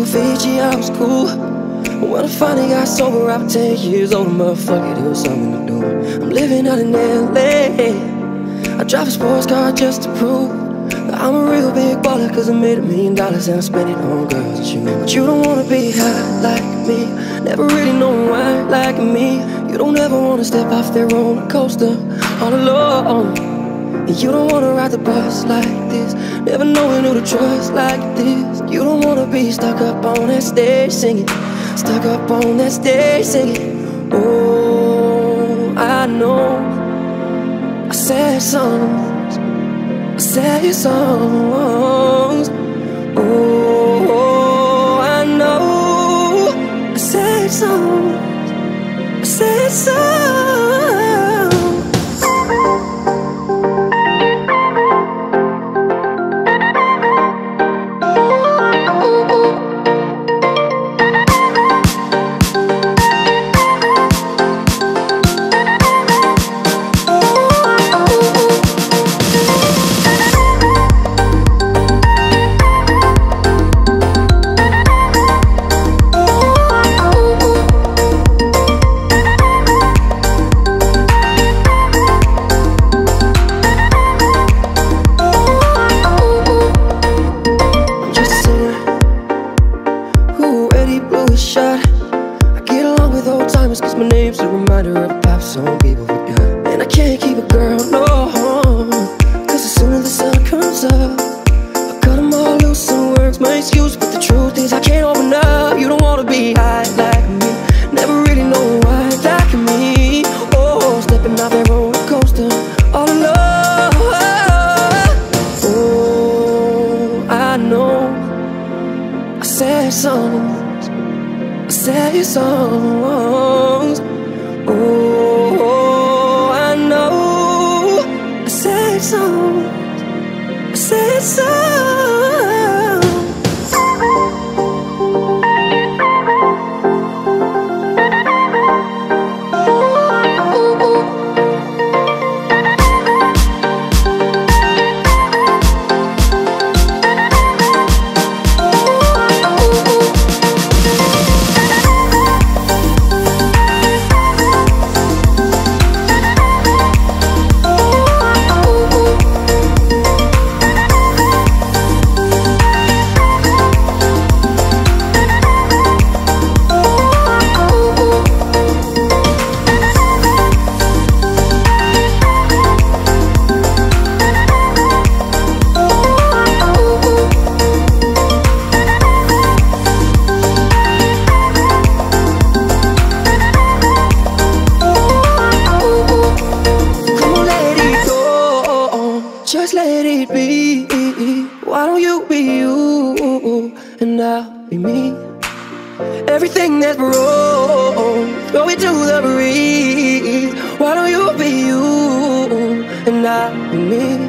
Fiji, I was cool. When I finally got sober, I was 10 years old. Motherfucker, there was something to do. I'm living out in LA. I drive a sports car just to prove that I'm a real big baller, cause I made $1 million and I spent it on girls and shoes. But you don't wanna be high like me, never really know why like me. You don't ever wanna step off that roller coaster all alone. And you don't wanna ride the bus like this, never knowing who to trust like this. You don't wanna be stuck up on that stage singing, stuck up on that stage singing. Oh, I know I sad songs, I sad songs. Oh, I know I sad songs, I sad songs. Shot. I get along with old timers, cause my name's a reminder of a pop song people forgot. And I can't keep a girl, no, cause as soon as the sun comes up, I cut them all loose. Some words my excuse, but the truth is I can't open up. You don't wanna be high like me, never really know why like me. Oh, stepping off that roller coaster all alone. Oh, I know I said songs, sad songs. Oh, I know a sad song, a sad song. Just let it be. Why don't you be you and I'll be me? Everything that's wrong, throw it to the breeze. Why don't you be you and I'll be me?